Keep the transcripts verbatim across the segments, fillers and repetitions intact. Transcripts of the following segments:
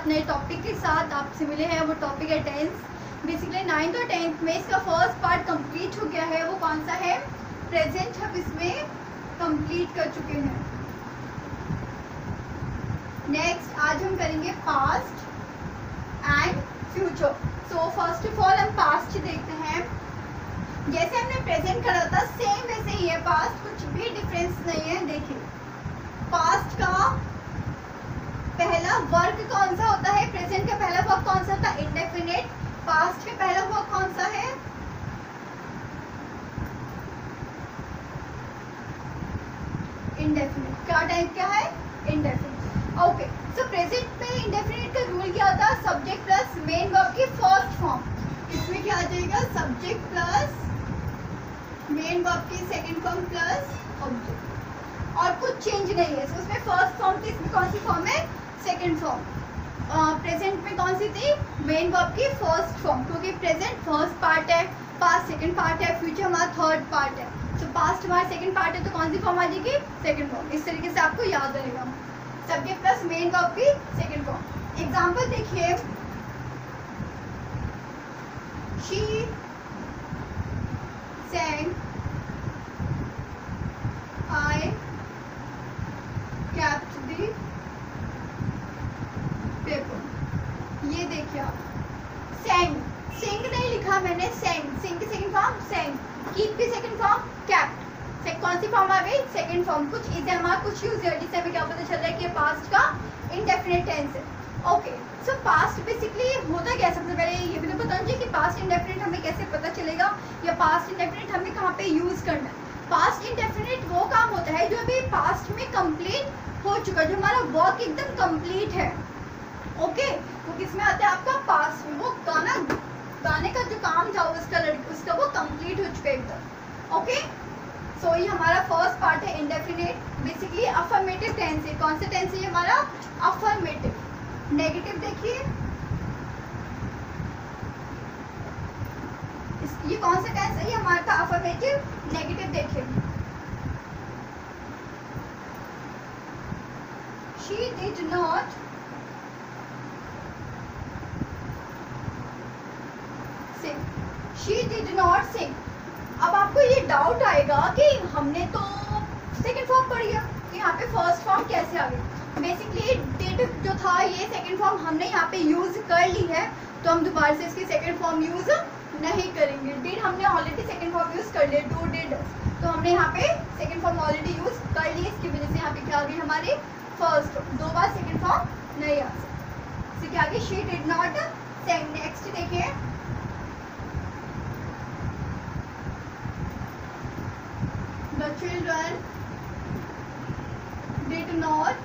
साथ, नए टॉपिक के साथ आपसे मिले हैं। वो टॉपिक है टेंस। बेसिकली नाइन्थ और टेंथ में इसका फर्स्ट पार्ट कंप्लीट हो गया है। वो कौन सा है? प्रेजेंट हम इसमें कंप्लीट कर चुके हैं। नेक्स्ट आज हम करेंगे past and future. So first of all हम पास्ट देखते हैं। जैसे हमने प्रेजेंट करा था सेम वैसे ही है पास्ट, कुछ भी डिफरेंस नहीं है। देखिए पास्ट का पहला वर्ग कौन सा होता है? प्रेजेंट का पहला वर्ग कौन सा होता है? इंडेफिनिट। पास्ट का पहला वर्ग कौन सा है? इंडेफिनिट। क्या टाइप क्या है? इंडेफिनिट। ओके, सो प्रेजेंट में इंडेफिनिट का रूल क्या होता है? सब्जेक्ट प्लस मेन वर्ब की फर्स्ट फॉर्म। इसमें क्या आ जाएगा? सब्जेक्ट प्लस मेन वर्ब की सेकंड फॉर्म प्लस ऑब्जेक्ट, और कुछ चेंज नहीं है। so, उसमें फर्स्ट फॉर्म थी, इसमें कौन सी फॉर्म है? Second form. प्रेजेंट में कौन सी थी? मेन वर्ब की फर्स्ट फॉर्म, क्योंकि प्रेजेंट फर्स्ट पार्ट है, पास्ट सेकंड पार्ट है, फ्यूचर हमारा थर्ड पार्ट है। तो पास्ट हमारा सेकंड पार्ट है, तो कौन सी फॉर्म आ जाएगी? Second form. इस तरीके से आपको याद रहेगा, सब्जेक्ट प्लस मेन वर्ब की सेकंड फॉर्म। एग्जाम्पल देखिए, she sang, I kept the paper। ये देखिए आप, sang, sing नहीं लिखा मैंने, sang, sing की सेकंड फॉर्म sang, keep की सेकंड फॉर्म kept। से कौन सी फॉर्म आ गई? Second form. कुछ इसे हमारा कुछ यूज है जिससे हमें क्या पता चल रहा है कि पास्ट का इंडेफिनिट टेंस है। ओके, सो पास्ट बेसिकली होता क्या है? सबसे पहले ये भी तो बताना चाहिए कि पास्ट इंडेफिनिट हमें कैसे पता चलेगा, या पास्ट इंडेफिनिट हमें कहाँ पे यूज करना है। पास्ट इंडेफिनिट वो काम होता है जो अभी पास्ट में कंप्लीट हो चुका है, जो हमारा वर्क एकदम कंप्लीट है। ओके, तो किसमें आता है आपका? पास्ट में। वो गाना गाने का जो काम था उसका लड़की उसका वो कंप्लीट हो चुका है एकदम। ओके, सो ये हमारा फर्स्ट पार्ट है इंडेफिनिट। बेसिकली अफर्मेटिव टेंस है। कौन सा टेंस है हमारा? अफर्मेटिव। नेगेटिव देखिए, ये कौन सा टेंस है? ये हमारा अफर्मेटिव। नेगेटिव देखिए, she did not sing, she did not sing. अब आपको ये डाउट आएगा कि हमने तो सेकंड फॉर्म पढ़ लिया, तो यहाँ पे फर्स्ट फॉर्म कैसे आ गई? बेसिकली डिड जो था ये सेकंड फॉर्म हमने यहाँ पे यूज कर ली है, तो हम दोबारा से इसकी सेकंड फॉर्म यूज नहीं करेंगे। डिड हमने ऑलरेडी सेकंड फॉर्म यूज कर लिया, डू डिड, तो हमने यहाँ पे सेकंड फॉर्म ऑलरेडी यूज कर ली। इसकी वजह से यहाँ पे क्या आ गई हमारी? फर्स्ट। दो बार सेकंड फॉर्म नहीं आ सकती। इससे क्या आ गई? She did not sing. Next देखिए, the children did not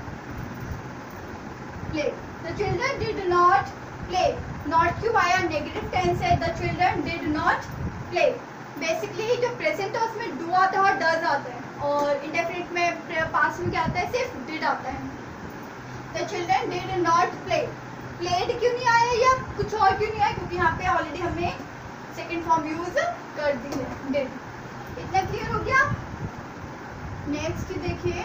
play, the children did not play। Not क्यों आया? नेगेटिव टेंस है। the children did not play। Basically जो प्रेजेंट है उसमें डू आता है और डज आता है, और इंडेफिनिट में पास्ट में क्या आता है? सिर्फ डिड आता है। the children did not play। played क्यों नहीं आया या कुछ और क्यों नहीं आया? क्योंकि यहाँ पे ऑलरेडी हमने सेकेंड फॉर्म यूज कर दी है, डिड। इतना क्लियर हो गया? नेक्स्ट देखिए,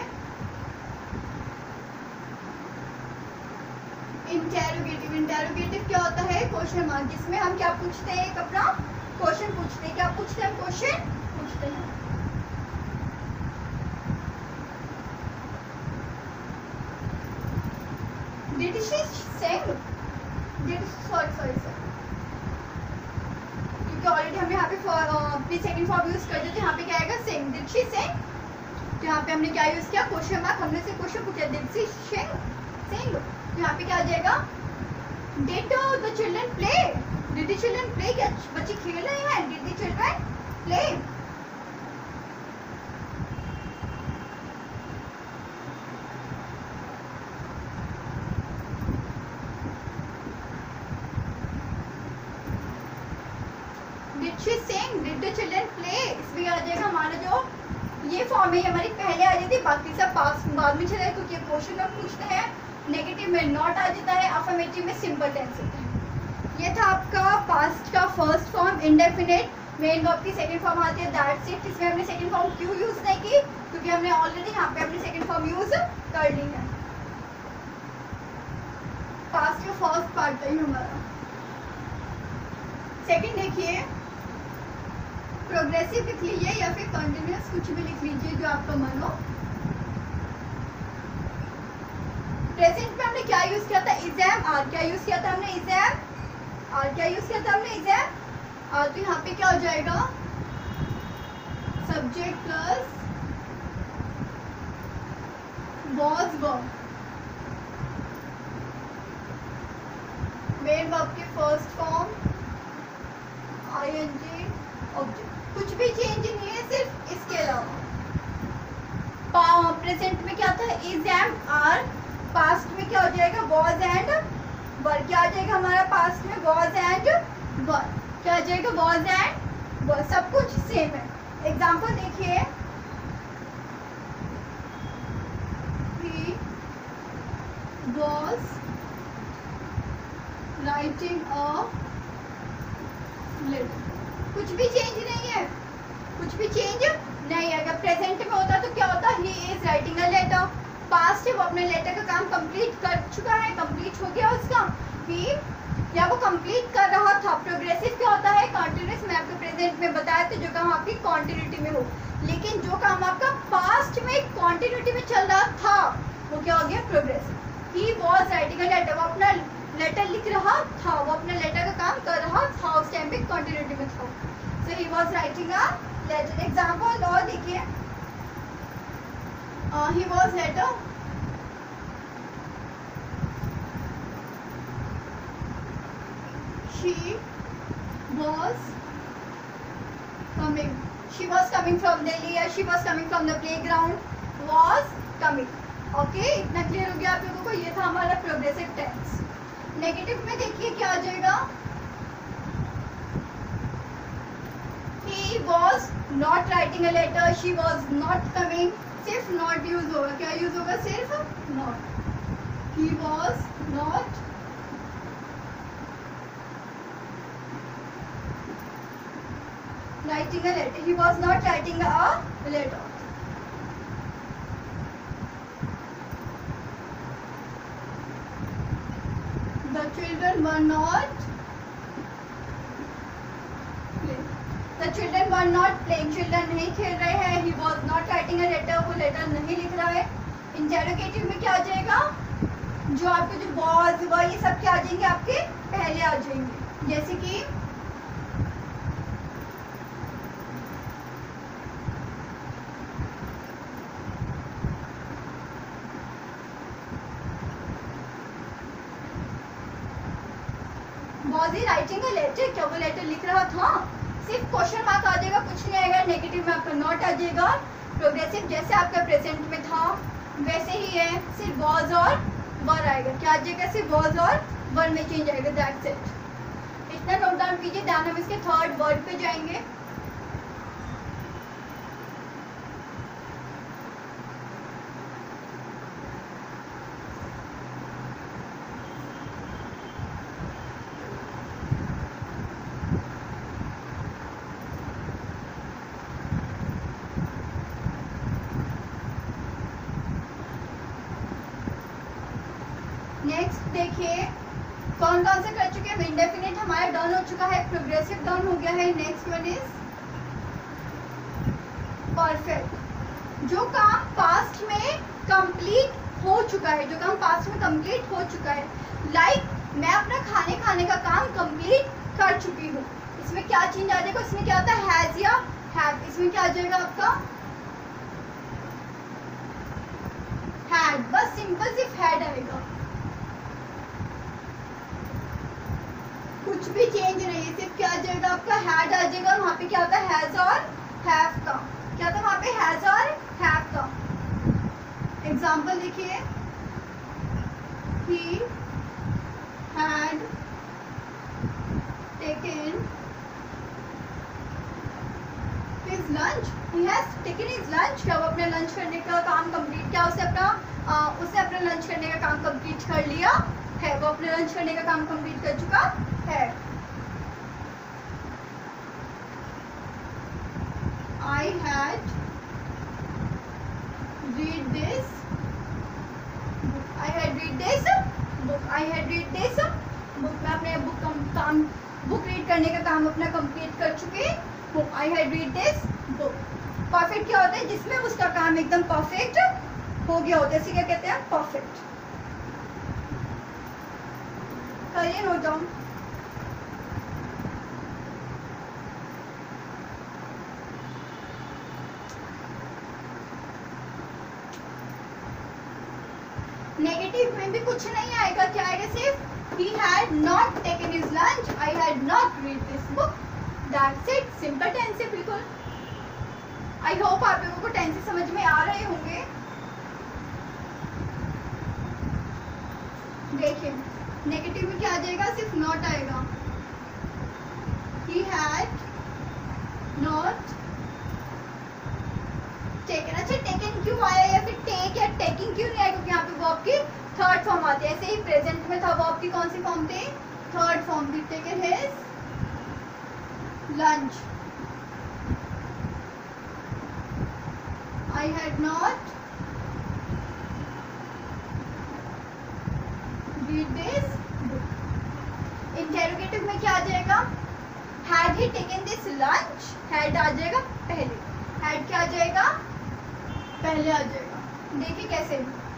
इंटेरोगेटिव। इंटेरोगेटिव क्या होता है? क्वेश्चन मार्क, जिसमें हम क्या पूछते हैं? एक अपना क्वेश्चन पूछते हैं। क्या पूछते हैं? हम क्वेश्चन पूछते हैं। Did she sing? Did sorry sorry sir क्योंकि ऑलरेडी हमने यहाँ पे अपनी सेकंड फॉर्म यूज कर दिया, तो यहाँ पे क्या आएगा? सिंग। डिड शी सिंग, तो यहाँ पे हमने क्या यूज किया? Question mark. हमने से क्वेश्चन पूछा, डिड शी सिंग सिंग, तो यहाँ पे क्या आ जाएगा? Did the children play? Did the children play? क्या बच्चे खेल रहे हैं? Did the children play? Did she sing? Did the children play? इसमें आ जाएगा हमारा जो ये फॉर्म है हमारी पहले आ जाती है, बाकी सब पास बाद में चला है, क्योंकि क्वेश्चन हम पूछते हैं। नेगेटिव में नॉट आ जाता है, अफर्मेटिव में सिंपल टेंस होता है। ये था आपका पास्ट का first form indefinite. Main verb की सेकंड फॉर्म आती है दैट्स इट। इसमें हमने सेकंड फॉर्म क्यों यूज नहीं की? क्योंकि हमने ऑलरेडी यहाँ पे अपनी सेकंड फॉर्म यूज कर ली है। पास्ट का फर्स्ट पार्ट था ये हमारा। सेकंड देखिए, प्रोग्रेसिव लिख लीजिए या फिर कंटिन्यूअस, कुछ भी लिख लीजिए जो आपका मन हो। प्रेजेंट में हमने क्या यूज किया था, इज एम आर। क्या यूज किया था हमने, इज एम आर। क्या यूज किया था हमने, इज एम आर। तो यहाँ पे क्या हो जाएगा, subject plus was verb, main verb के फर्स्ट फॉर्म आईएनजी ऑब्जेक्ट। कुछ भी चेंज नहीं है सिर्फ इसके अलावा। प्रेजेंट में क्या था, इज एम आर। पास्ट में क्या हो जाएगा, was एंड वर। क्या आ जाएगा हमारा पास्ट में, was एंड वर। क्या आ जाएगा, was एंड वर। सब कुछ सेम है। एग्जाम्पल देखिए, was writing a letter। कुछ भी चेंज नहीं है, कुछ भी चेंज नहीं है। अगर प्रेजेंट में होता तो क्या होता, he is writing a letter। Past है, वो अपने लेटर का काम कंप्लीट कर चुका है, कंप्लीट हो गया उसका। he या वो कंप्लीट कर रहा था। प्रोग्रेसिव क्या होता है, कंटिन्यूअस। मैं आपको प्रेजेंट में बताया था, जो काम आपकी कॉन्टिन्यूटी में हो। लेकिन जो काम आपका पास्ट में कॉन्टिन्यूटी में चल रहा था वो क्या हो गया, progressive. He was writing a letter, वो अपना लेटर लिख रहा था, वो अपना लेटर का काम कर रहा था, उस टाइम पे कंटिन्यूटी में था। So he was writing a letter। Example और देखिए, uh, he was letter she was coming she was coming from Delhi, या she was coming from the playground, was coming। Okay okay, इतना clear हो गया आप लोगों को। ये था हमारा प्रोग्रेसिव टेंस। नेगेटिव में देखिए क्या आ जाएगा, he was not writing a letter, she was not coming। सिर्फ not यूज होगा। क्या यूज होगा, सिर्फ not। he was not writing a letter, he was not writing a letter। The children were not playing. The children were not playing। Children नहीं खेल रहे हैं। He was not writing a letter, वो letter नहीं लिख रहा है। Interrogative में क्या आ जाएगा, जो आपके जो was were ये सब क्या आ जाएंगे, आपके पहले आ जाएंगे। जैसे कि was he writing a letter, क्या वो लेटर लिख रहा था। सिर्फ क्वेश्चन मार्क आ जाएगा, कुछ नहीं आएगा। नेगेटिव में आपका नॉट आ जाएगा। प्रोग्रेसिव जैसे आपका प्रेजेंट में था वैसे ही है, सिर्फ was और वर आएगा। क्या आ जाएगा, सिर्फ was और वर में चेंज आएगा। That's it. इतना नोट डाउन कीजिए। ध्यान हम इसके थर्ड वर्ड पे जाएंगे। नेक्स्ट देखिए, कौन कौन से कर चुके हैं। इंडेफिनिट हमारा डन हो चुका है, प्रोग्रेसिव डन हो गया है। Next one is perfect. जो काम पास्ट में कंप्लीट हो चुका है, जो काम पास्ट में कंप्लीट हो चुका है। लाइक like, मैं अपना खाने खाने का काम कंप्लीट कर चुकी हूँ। इसमें क्या चेंज आ जाएगा, इसमें क्या आता है, हैज या हैव। इसमें क्या आ जाएगा आपका, हैड। बस सिंपल सिर्फ हैड आएगा, कुछ भी चेंज नहीं है। सिर्फ क्या आ जाएगा आपका, हैड आ जाएगा। वहाँ पे क्या होता है, हैज और हैव का। क्या था वहाँ पे, हैज और हैव का। एग्जाम्पल देखिए, he had taken his lunch, he has taken his lunch। क्या वो अपने लंच करने का काम कंप्लीट, क्या उसे अपना आ, उसे अपना लंच करने का काम कंप्लीट कर लिया है। वो अपने लंच करने का काम कंप्लीट कर चुका है। I had read this I had read this book, I had read this book, मैं अपने बुक काम बुक रीड करने का काम अपना कंप्लीट कर चुके। Book, I had read this book. Perfect क्या होता है? जिसमें उसका काम एकदम परफेक्ट हो गया होता है, इसे क्या कहते हैं? परफेक्ट। करिए नोट डाउन। नेगेटिव में भी कुछ नहीं आएगा, क्या आएगा? सिर्फ he had not taken his lunch, I had not read this book, that's it, simple tense है बिल्कुल। आई होप आप लोगों को टेंसेस समझ में आ रहे होंगे। देखिए नेगेटिव में क्या आ जाएगा? सिर्फ नॉट आएगा। he had not taken, अच्छा टेकन क्यों आया या फिर टेक या टेकिंग क्यों नहीं आया? क्योंकि यहाँ पे वर्ब की थर्ड फॉर्म आती है। ऐसे ही प्रेजेंट में था, वर्ब की कौन सी फॉर्म थी? थर्ड फॉर्म थी। Taken his lunch, I had not read this book। Interrogative में क्या आ जाएगा? had he taken this lunch, had आ जाएगा पहले, had क्या आ जाएगा? पहले आ जाएगा। देखिए कैसे,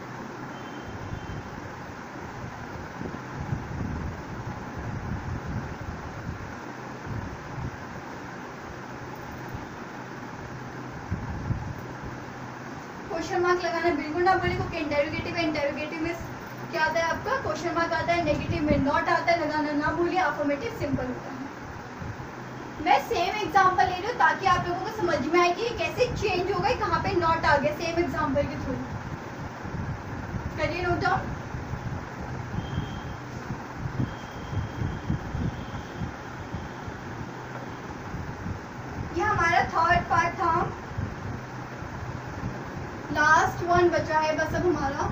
क्वेश्चन मार्क लगाना बिल्कुल ना बोले, क्योंकि इंटेरोगेटिव है। इंटेरोगेटिव में क्या आता है आपका? क्वेश्चन मार्क आता है। नेगेटिव में नॉट आता है, लगाना ना भूलिए। अफर्मेटिव सिंपल होता है। मैं सेम एग्जांपल ले रही हूँ ताकि आप लोगों को समझ में आए कि कैसे चेंज हो गए, कहाँ पे नॉट आ गया। सेम एग्जांपल के थ्रू करिए नोट डाउन। ये हमारा थर्ड पार्ट था, लास्ट वन बचा है बस अब हमारा।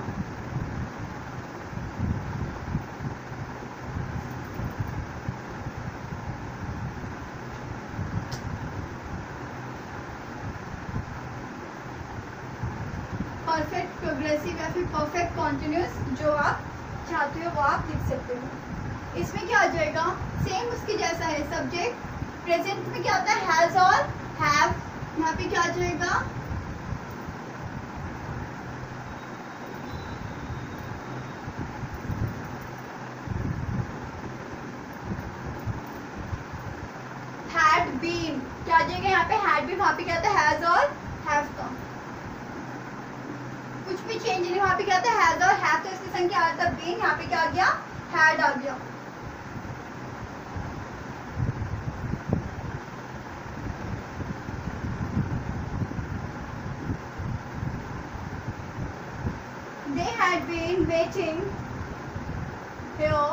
परफेक्ट प्रोग्रेसिव या फिर परफेक्ट कॉन्टिन्यूस, जो आप चाहते हो वो आप लिख सकते हो। इसमें क्या आ जाएगा? सेम उसके जैसा है। सब्जेक्ट प्रेजेंट में क्या होता है? हैज और हैव। यहाँ पे क्या आ जाएगा? हैड बीन, क्या आ जाएगा यहाँ पे? Had been. वहाँ पे क्या होता है? हैज और हैव का कुछ भी चेंज नहीं। वहाँ पे क्या होता है? हैज और हैव, तो इसकी संख्या आ था बीन, यहाँ पे क्या आ गया? हैड आ गया। They had been waiting here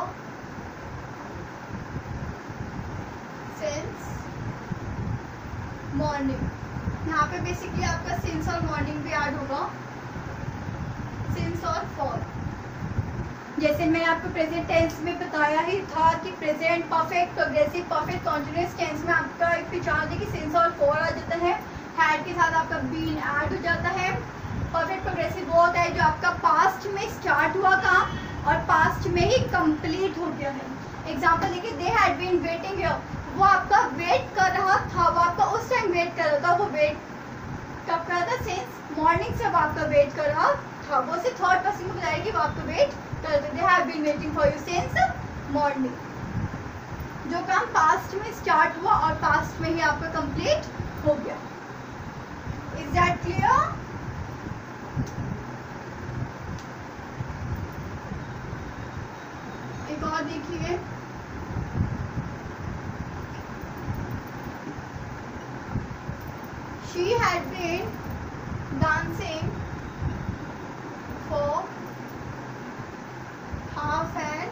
since morning। यहाँ पे बेसिकली आपका सिंस और मॉर्निंग भी ऐड होगा, सिंस और फॉर। जैसे मैंने आपको प्रेजेंट टेंस में बताया ही था कि present perfect, progressive, perfect, continuous tense में आपका एक पहचान है कि सिंस और फॉर आ जाता है। हैड के साथ आपका बीन ऐड हो जाता है। परफेक्ट प्रोग्रेसिव वो होता है जो आपका पास्ट में स्टार्ट हुआ काम और पास्ट में ही कंप्लीट हो गया है। एग्जांपल देखिए, they had been waiting here, वो आपका वेट कर रहा था, वो आपका उस टाइम वेट कर रहा था। वो वेट कब कर रहा था? सिंस मॉर्निंग से वो आपका वेट कर रहा था। वो से थर्ड पर्सन को बताया कि वो आपका वेट कर रहे थे। They have been waiting for you since morning. जो काम पास्ट में स्टार्ट हुआ और पास्ट में ही आपका कंप्लीट हो गया। Is that clear? एक और देखिए, she had been dancing for half an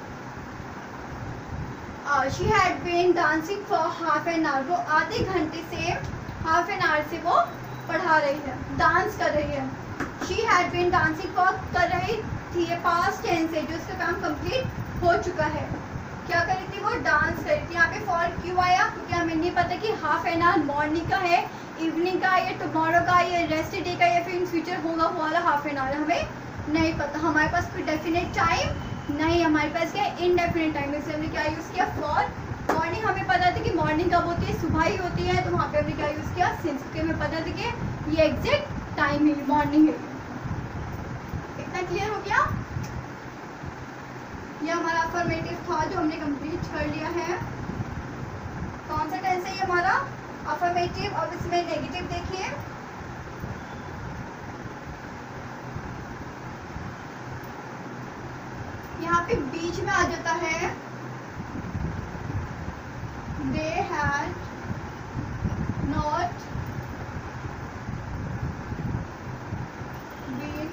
hour। she had been dancing for half an hour। वो आधे घंटे से, हाफ एन आवर से वो पढ़ा रही है, डांस कर रही है। she had been dancing for कर रही थी, ये पास्ट टेंस है जो उसका काम कंप्लीट हो चुका है। क्या कर रही थी? वो डांस कर रही थी। यहाँ पे फॉर क्यों आया? क्योंकि हमें नहीं पता कि हाफ एन आवर मॉर्निंग का है, इवनिंग का, या टुमारो का, या रेस्ट डे का, या फिर इन फ्यूचर होगा वाला हाफ एन आवर, हमें नहीं पता। हमारे पास कोई डेफिनेट टाइम नहीं, हमारे पास क्या है इंडेफिनिट टाइम, इसलिए हमने क्या यूज़ किया फॉर। मॉर्निंग हमें पता था कि मॉर्निंग कब होती है, सुबह ही होती है, तो वहाँ पे हमने क्या यूज़ किया सिंस, क्योंकि हमें पता था कि ये एग्जैक्ट टाइम ही मॉर्निंग है। इतना क्लियर हो गया? ये हमारा अफर्मेटिव था जो हमने कंप्लीट कर लिया है। कौन सा टेंस है ये हमारा अफर्मेटिव। अब इसमें नेगेटिव देखिए, यहाँ पे बीच में आ जाता है they had not been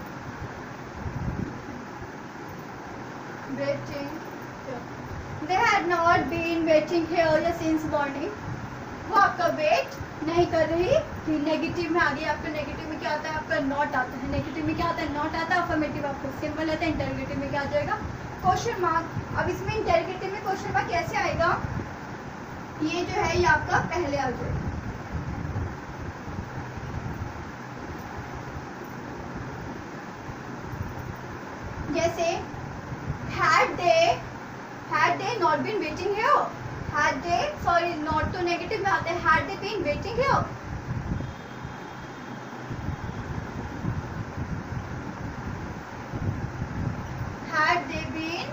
waiting, they had not been waiting here या सिंस मॉर्निंग, वो आपका वेट नहीं कर रही थी। नेगेटिव में आ गई, आपका नेगेटिव में क्या आता है, आपका नॉट आता है। नेगेटिव में क्या आता है, नॉट आता है। अफर्मेटिव आपको सिंपल आता है। इंटरोगेटिव में क्या आ जाएगा, क्वेश्चन मार्क। अब इसमें इंटरोगेटिव में क्वेश्चन मार्क कैसे आएगा, ये जो है ये आपका पहले आ जाएगा। जैसे had they had they not been waiting here, had they, sorry not तो नेगेटिव में आता है, had they been waiting here, had they been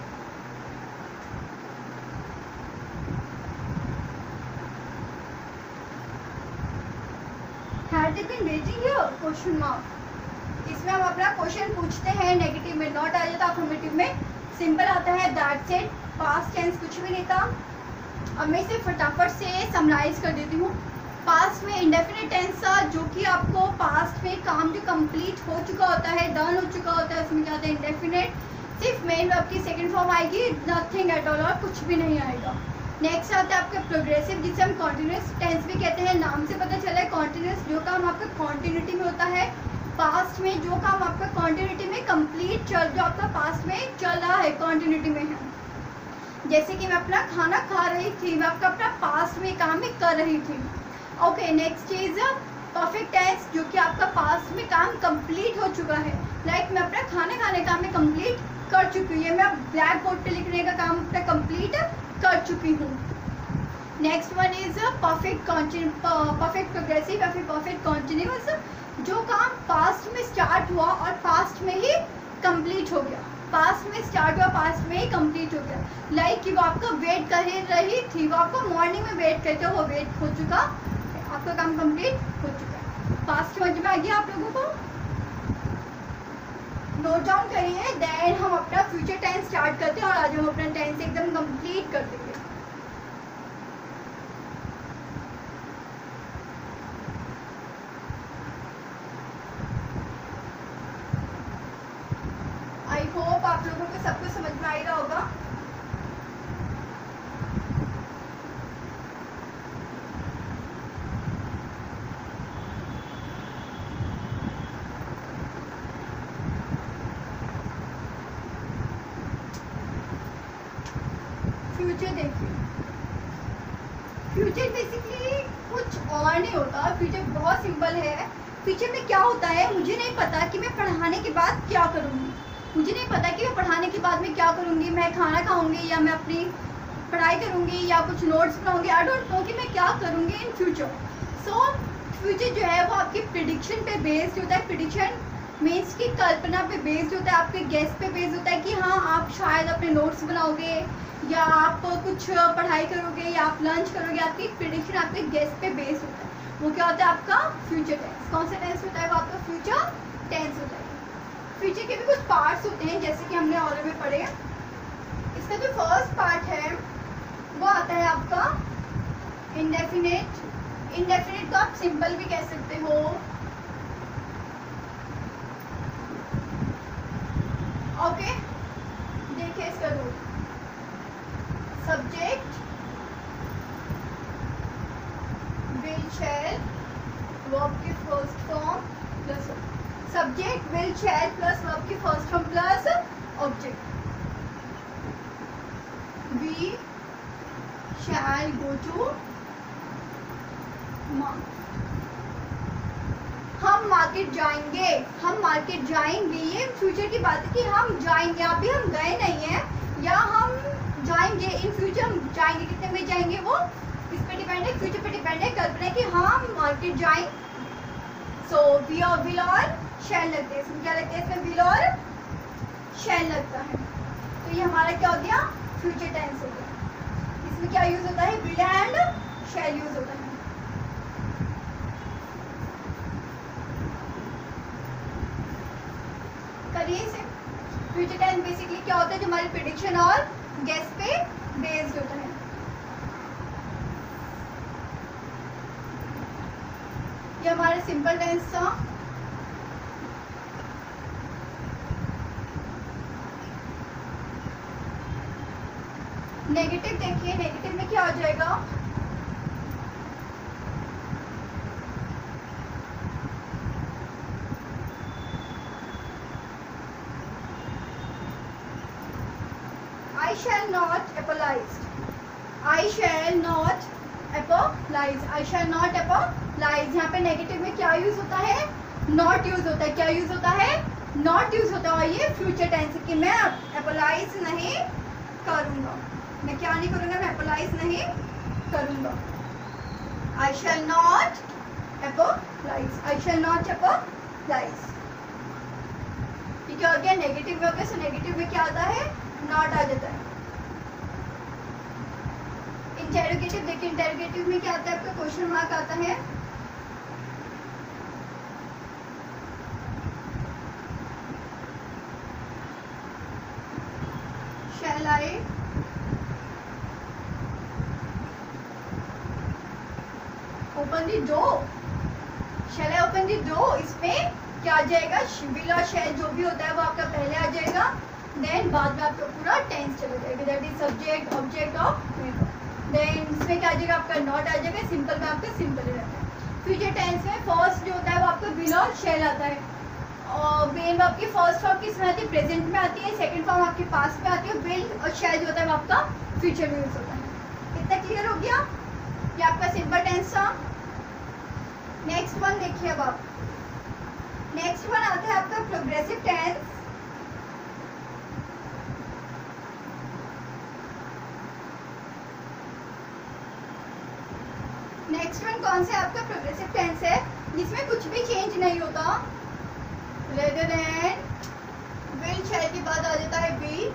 had they been waiting here question mark. इसमें हम अपना क्वेश्चन पूछते हैं, नेगेटिव में नॉट आ जाता, अफर्मेटिव में सिंपल आता है दैट्स इट। पास्ट टेंस कुछ भी नहीं था। अब मैं इसे फटाफट से समराइज कर देती हूँ। पास्ट में इंडेफिनिट टेंस था, जो कि आपको पास्ट में काम जो कंप्लीट हो चुका होता है, डन हो चुका होता है, उसमें क्या होता है इंडेफिनिट। सिर्फ मेन वर्ब की सेकंड फॉर्म आएगी, नथिंग एट ऑल, और कुछ भी नहीं आएगा। नेक्स्ट आता है आपका प्रोग्रेसिव, जिसे हम कॉन्टिन्यूस टेंस भी कहते हैं। नाम से पता चला है कॉन्टिन्यूस, जो काम आपका कॉन्टिन्यूटी में होता है। पास्ट में जो काम आपका कॉन्टिन्यूटी में कंप्लीट चल, जो आपका पास्ट में चल रहा है कॉन्टिन्यूटी में है। जैसे कि मैं अपना खाना खा रही थी, मैं आपका अपना पास्ट में काम में कर रही थी। ओके, नेक्स्ट चीज परफेक्ट टेंस, जो कि आपका पास्ट में काम कंप्लीट हो चुका है। लाइक मैं अपना खाना खाने का मैं कंप्लीट कर चुकी हूँ, ये मैं ब्लैक बोर्ड पे लिखने का काम अपना कंप्लीट कर चुकी हूँ। Next one is perfect perfect progressive या फिर परफेक्ट कॉन्टिन्यूअस, जो काम पास्ट में स्टार्ट हुआ और पास्ट में ही कंप्लीट हो गया। पास्ट में स्टार्ट हुआ, पास्ट में ही कंप्लीट हो गया। लाइक कि वो आपका वेट कर रही थी, वो आपको मॉर्निंग में वेट करते हो, वो वेट हो चुका, आपका काम कंप्लीट हो चुका है। पास्ट समझ में आ गया आप लोगों को? नोट डाउन करिए, देन हम अपना फ्यूचर टेंस स्टार्ट करते हैं और आज हम अपना टेंस एकदम कंप्लीट कर देंगे। आई होप आप लोगों को सब कुछ समझ में आ ही रहा होगा। फ्यूचर देखिए, फ्यूचर बेसिकली कुछ और नहीं होता। फ्यूचर बहुत सिंपल है। फ्यूचर में क्या होता है, मुझे नहीं पता कि मैं पढ़ाने के बाद क्या करूँगी, मुझे नहीं पता कि मैं पढ़ाने के बाद में क्या करूँगी, मैं खाना खाऊंगी या मैं अपनी पढ़ाई करूँगी या कुछ नोट्स बनाऊंगी, आई डोंट नो कि मैं क्या करूँगी इन फ्यूचर। सो फ्यूचर जो है वो आपकी प्रिडिक्शन पे बेस्ड होता है। प्रिडिक्शन मीन्स की कल्पना पे बेस्ड होता है, आपके गेस पे बेस्ड होता है कि हाँ आप शायद अपने नोट्स बनाओगे या आप कुछ पढ़ाई करोगे या आप लंच करोगे। आपकी प्रिडिक्शन आपके गेस पे बेस्ड होता है, वो क्या होता है आपका फ्यूचर टेंस। कौन सा टेंस होता है, वो आपका फ्यूचर टेंस होता है। फ्यूचर के भी कुछ पार्ट्स होते हैं, जैसे कि हमने ऑलरेडी में पढ़े। इसका जो फर्स्ट पार्ट है वो आता है आपका इंडेफिनिट। इंडेफिनिट को आप सिंपल भी कह सकते हो। ओके, देखिए इसका rule, subject will shall, verb की first form plus subject will shall plus verb की first form plus object. We shall go to market. हम हम मार्केट जाएंगे, हम मार्केट जाएंगे, ये फ्यूचर की बात है कि हम जाएंगे, अभी हम गए नहीं हैं, या हम जाएंगे इन फ्यूचर, हम जाएंगे, कितने में जाएंगे वो इस पे डिपेंड है, फ्यूचर पे डिपेंड है, कल्पना है कि हम मार्केट जाएं। सो वी और विल और शैल लगते हैं, इसमें क्या लगता है, इसमें विल और शैल लगता है, तो ये हमारा क्या हो गया, फ्यूचर टेंस हो गया। इसमें क्या यूज होता है, विल एंड शैल यूज होता है। करिए इसे। फ्यूचर टेंस बेसिकली क्या होता है, जो हमारी प्रेडिक्शन और गेस पे बेस्ड होता है। ये हमारा सिंपल टेंस था। नेगेटिव देखिए, नेगेटिव में क्या हो जाएगा, I shall not apologize. I shall not apologize. I shall not apologize. यहाँ पे नेगेटिव में क्या यूज होता है, नॉट यूज होता है। क्या यूज होता है, नॉट यूज होता है। और ये फ्यूचर टेंस कि मैं अपोलाइज नहीं करूँगा, मैं क्या नहीं करूँगा, मैं अपोलाइज नहीं करूँगा। I shall not apologize. I shall not apologize. ठीक है, हो गया, नेगेटिव में हो गया। सो नेगेटिव में क्या आता है, नॉट आ जाता है। इंटेरोगेटिव देखिए, इंटेरोगेटिव में क्या आता है, आपका क्वेश्चन मार्क आता है। Shall I open the door, shall I open the door, इसमें क्या आ जाएगा, विल और शैल जो भी होता है वो आपका पहले आ जाएगा, देन बाद में आपका पूरा टेंस चला जाएगा, दैट इज सब्जेक्ट ऑब्जेक्ट और देन इसमें क्या आ जाएगा, आपका नॉट आ जाएगा। सिंपल का आपका सिंपल ही रहता है। फ्यूचर टेंस में फर्स्ट जो होता है वो आपका विल और शैल आता है, और मेन आपकी फर्स्ट फॉर्म किस में आती है, प्रेजेंट में आती है, सेकंड फॉर्म आपके पास में आती है, विल और शैल जो होता है वो आपका फ्यूचर में यूज होता है। इतना क्लियर हो गया, ये आपका सिंपल टेंस था। नेक्स्ट वन देखिए, अब आप नेक्स्ट वन आता है आपका प्रोग्रेसिव टेंस। नेक्स्ट वन कौन सा आपका प्रोग्रेसिव टेंस है, जिसमें कुछ भी चेंज नहीं होता, रेदर देन विल शैल के बाद आ जाता है बी,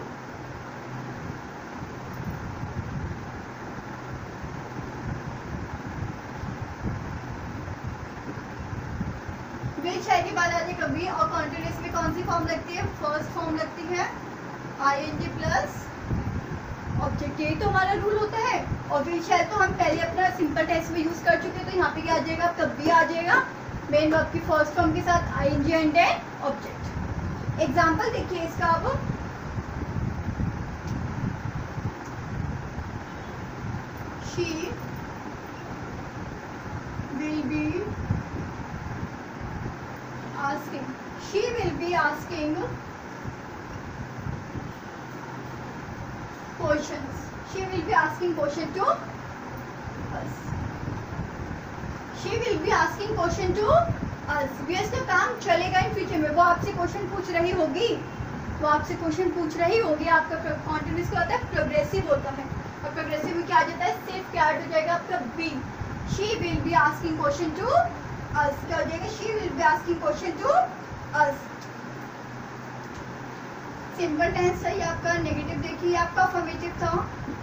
विल शैल के बाद आ जाएगा बी, और कॉन्टिन्यूअस में कौन सी फॉर्म लगती है, फर्स्ट फॉर्म लगती है आईएनजी प्लस ऑब्जेक्ट। यही तो हमारा रूल होता है। और विल शैल तो हम पहले अपना सिंपल टेंस में यूज कर चुके हैं, तो यहाँ पे क्या आ जाएगा, आपका बी आ जाएगा मेन वर्ब की फर्स्ट फॉर्म के साथ ING and then object. Example देखिए इसका, अब she will be asking, she will be asking questions, she will be asking question to us, she will be asking question to us। Yes का काम चलेगा इन future में, वो आपसे क्वेश्चन पूछ रही होगी, वो आपसे क्वेश्चन पूछ रही होगी। आपका कॉन्टिन्यूअस क्या होता है, प्रोग्रेसिव होता है, और प्रोग्रेसिव में क्या आ जाता है, सिर्फ क्या ऐड हो जाएगा आपका be, she will be asking question to us, क्या हो जाएगा, she will be asking question to us. Simple tense है ये आपका। नेगेटिव देखिए, आपका अफर्मेटिव था,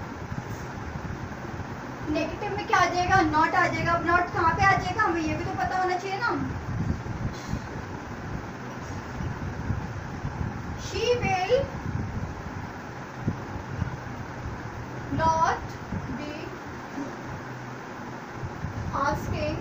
नेगेटिव में क्या आ जाएगा, नॉट आ जाएगा। अब नॉट कहाँ पे आ जाएगा, हमें ये भी तो पता होना चाहिए ना। She will not be asking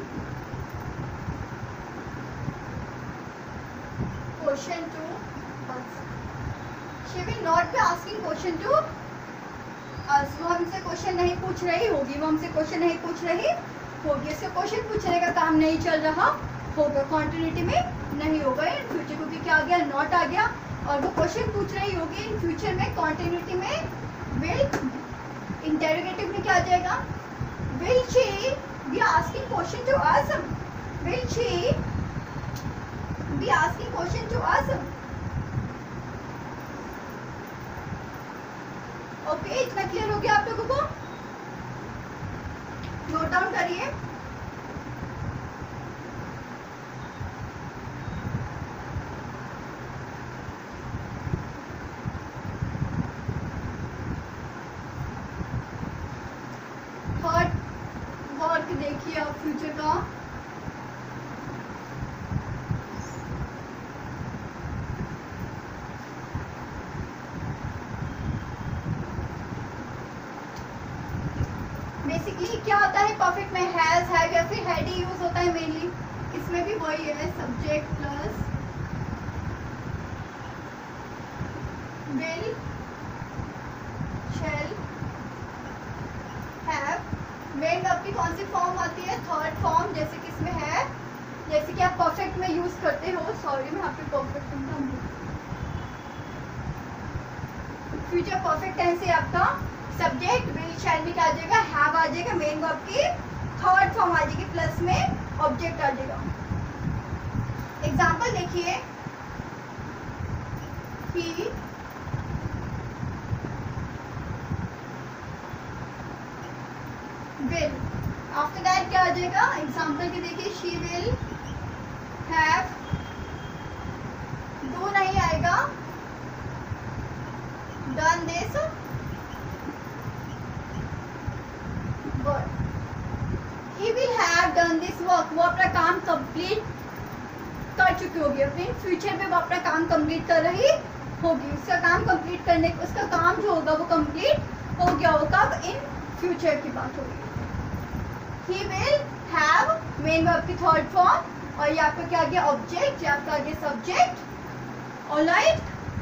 question to us, she will not be asking question to us. वो हमसे क्वेश्चन नहीं पूछ रही होगी, वो हमसे क्वेश्चन नहीं पूछ रही होगी, इससे क्वेश्चन पूछने का काम नहीं चल रहा होगा, कॉन्टिन्यूटी में नहीं होगा इन फ्यूचर, क्योंकि क्या आ गया, नॉट आ गया, और वो क्वेश्चन पूछ रही होगी इन फ्यूचर में, कॉन्टिन्यूटी में विल। इंटेरोगेटिव में क्या आ जाएगा, will she be asking question to us, विल शी be asking question to us. Okay okay, इतना क्लियर हो गया आप लोगों को? नोट डाउन करिए. थर्ड वर्क देखिए आप फ्यूचर का. बेसिकली क्या होता है परफेक्ट में, हैज, हैव या फिर हैड ही यूज होता है मेनली. इसमें भी वही है, subject plus will, shall, have. Main verb की कौन सी फॉर्म आती है? Third form. जैसे कि इसमें है, जैसे कि आप परफेक्ट में यूज करते हो. सॉरी मैं यहाँ पे परफेक्ट फ्यूचर परफेक्ट टेंस है आपका. सब्जेक्ट विल शैल में क्या आ जाएगा? हैव आ जाएगा. मेन वर्ब की थर्ड फॉर्म आ जाएगी, प्लस में ऑब्जेक्ट आ जाएगा. एग्जांपल देखिए. He will. आफ्टर दैट क्या आ जाएगा? एग्जांपल की देखिए. She will have. डू नहीं आएगा. Done this work. He will have done this work. वो अपना काम कंप्लीट कर चुकी होगी. अपने फ्यूचर में वो अपना काम कंप्लीट कर रही होगी. उसका काम कंप्लीट करने, उसका काम जो होगा वो कंप्लीट हो गया होगा. कब? इन फ्यूचर की बात होगी. He will have main verb की थर्ड फॉर्म. और ये आपका क्या आ गया? ऑब्जेक्ट. ये आपका आ गया सब्जेक्ट. ऑलराइट.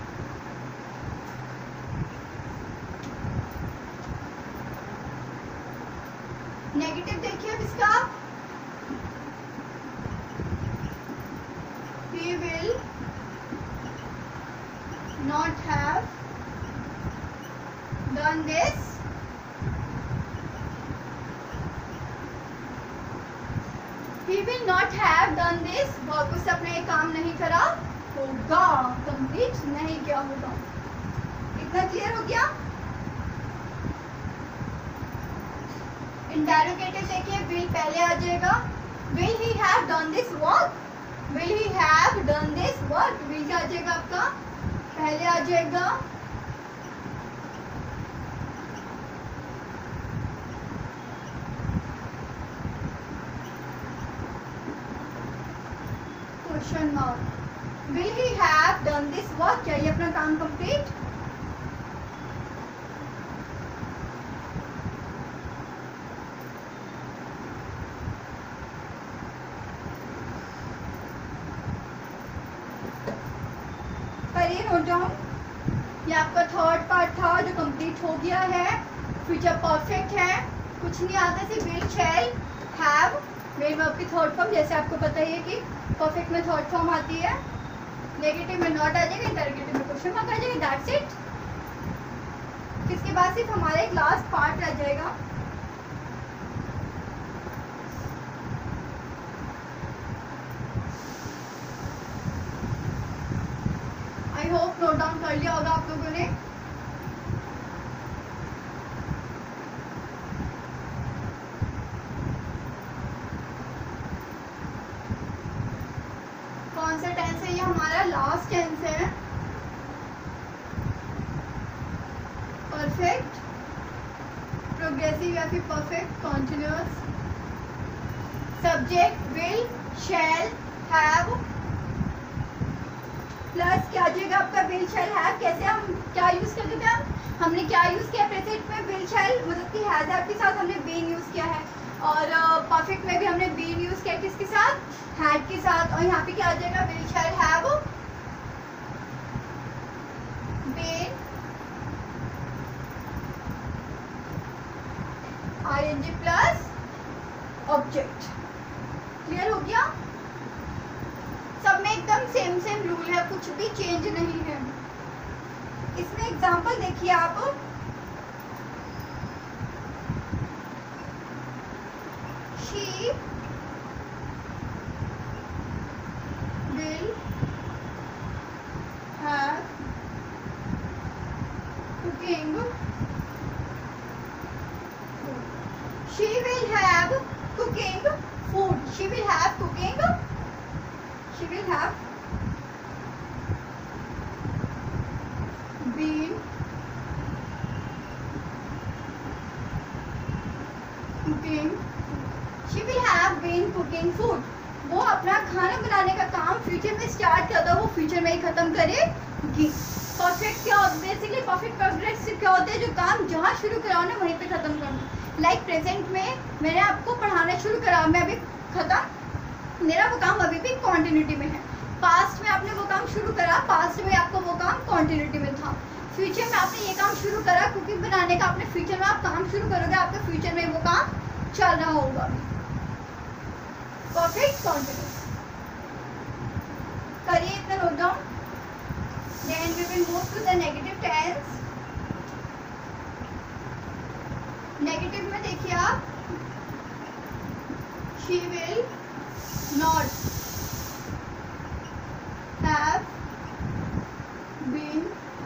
नेगेटिव देखिए अब इसका. He will not have done this. He will not have done this. Verb उससे अपना एक काम नहीं करा होगा, कंप्लीट नहीं किया होगा. इतना क्लियर हो गया? इंटरोगेटिव देखिए. विल पहले आ जाएगा. Will he have done this work. Will he have done this work. Will क्या आ जाएगा आपका? पहले आ जाएगा. Question mark. Will he have done this work. क्या ये अपना काम कंप्लीट? Note down. ये आपका थर्ड पार्ट था जो कंप्लीट हो गया है. फ्यूचर परफेक्ट है. कुछ नहीं आता, सिर्फ will, shall, have, main verb की थर्ड फॉर्म. जैसे आपको पता ही है कि परफेक्ट में थर्ड फॉर्म आती है. नेगेटिव में नॉट आ जाएगा. इंटरोगेटिव में क्वेश्चन मार्क आ जाएगा. That's it. इसके बाद सिर्फ हमारा एक लास्ट पार्ट रह जाएगा. आई होप नोट डाउन कर लिया होगा आप लोगों ने. कौन सा टेंस है? ये हमारा लास्ट टेंस है. परफेक्ट, प्रोग्रेसिव या फिर perfect continuous. Subject will, shall, have, plus क्या आ जाएगा आपका? Will, shall, have. कैसे हम क्या यूज करते थे? हम हमने क्या यूज किया प्रेजेंट में? विल, शैल मतलब कि हैज, हैव के साथ हमने बीन यूज किया है. और परफेक्ट uh, में भी हमने बीन यूज किया. किसके साथ? हैड के साथ. और यहाँ पे क्या आ जाएगा? Will, shall, have, been, ING plus object. Clear हो गया? सब में एकदम सेम सेम रूल है, कुछ भी चेंज नहीं है. इसमें एग्जांपल देखिए आप. She will cooking food. She will have cooking. She will have been cooking. She will have been cooking food. वो अपना खाना बनाने का काम फ्यूचर में स्टार्ट करता है, वो फ्यूचर में ही खत्म करेगी. परफेक्ट क्या होता है? बेसिकली परफेक्ट प्रोग्रेस क्या होता है? जो काम जहाँ शुरू कराओ ना वहीं पे खत्म करना. लाइक like प्रेजेंट में मैंने आपको पढ़ाना शुरू करा, मैं अभी खत्म, मेरा वो काम अभी भी कॉन्टिन्यूटी में है. पास्ट में आपने वो काम शुरू करा, पास्ट में आपको वो काम कॉन्टिन्यूटी में था. फ्यूचर में आपने ये काम शुरू करा कुकिंग बनाने का, आपने फ्यूचर में आप काम शुरू करोगे, आपके फ्यूचर में वो काम चल रहा होगा. परफेक्ट कॉन्टिन्यूस करिए इतना note down. Then we will move to the negative tense. Negative में देखिए आप, she will not have been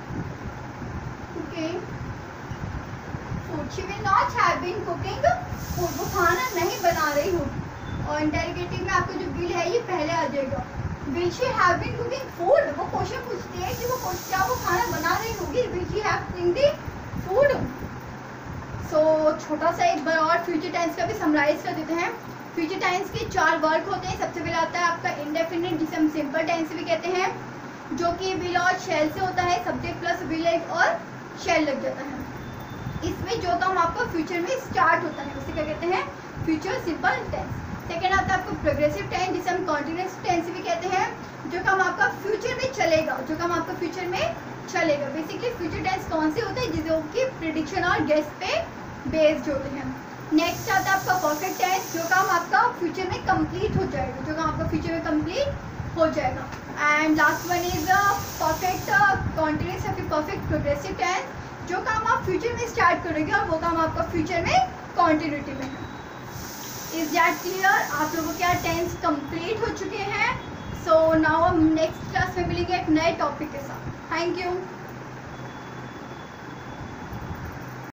cooking food. She will not have been cooking food. वो खाना नहीं बना रही होगी. और इंटेरोगेटिव में आपको जो विल है ये पहले आ जाएगा. Will she have been cooking food. वो क्वेश्चन पूछते हैं कि वो क्या वो खाना बना रही होगी. Will she have cooking the food. So छोटा सा एक बार और फ्यूचर टेंस का भी समराइज कर देते हैं. फ्यूचर टेंस के चार वर्क होते हैं. सबसे पहले आता है आपका इंडेफिनिट, जिसे हम सिंपल टेंस भी कहते हैं, जो कि विल और शेल से होता है. सब्जेक्ट प्लस विल और शेल लग जाता है. इसमें जो काम आपका फ्यूचर में स्टार्ट होता है उसे क्या कहते हैं? Future simple tense. सेकेंड आता है आपको प्रोग्रेसिव टेंस, जिसे हम कॉन्टिन्यूस टेंस भी कहते हैं, जो काम आपका फ्यूचर में चलेगा, जो काम आपका फ्यूचर में चलेगा. बेसिकली फ्यूचर टेंस कौन से होते हैं? जिसको कि प्रिडिक्शन और गेस पे बेस्ड होते हैं. नेक्स्ट आता है आपका परफेक्ट टेंस, जो काम आपका फ्यूचर में कंप्लीट हो जाएगा, जो काम आपका फ्यूचर में कंप्लीट हो जाएगा. And last one is perfect continuous या फिर परफेक्ट प्रोग्रेसिव टेंस, जो काम आप फ्यूचर में स्टार्ट करोगे और वो काम आपका फ्यूचर में कॉन्टिन्यूटी में है. Is that clear? आप लोगों के यहाँ टेंस कंप्लीट हो चुके हैं. सो नाउ हम नेक्स्ट क्लास में मिलेंगे एक नए टॉपिक के साथ. Thank you.